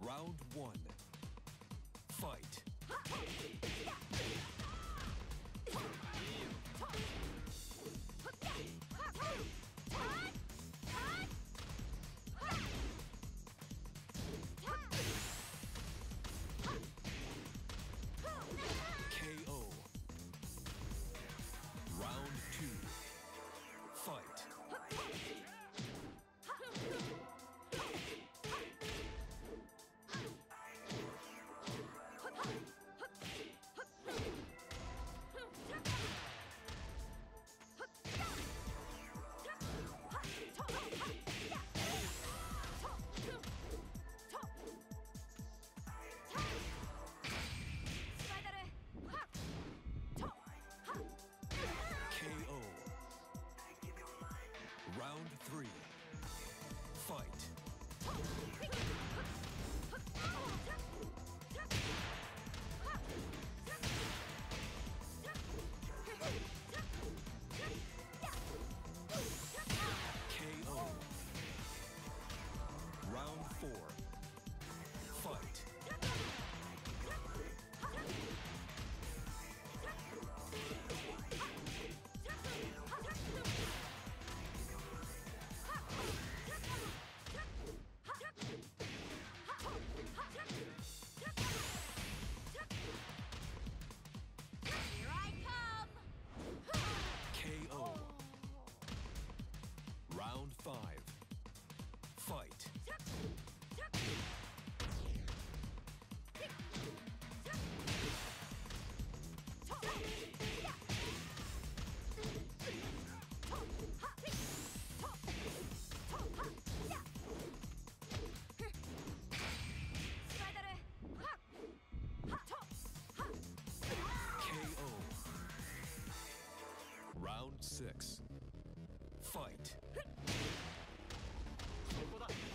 Round one. Fight. KO. Round two. Fight. KO. Round three. Fight. KO. Round four. Fight. Here I come! KO. Round five. Fight. KO. Round six. Fight. そこだ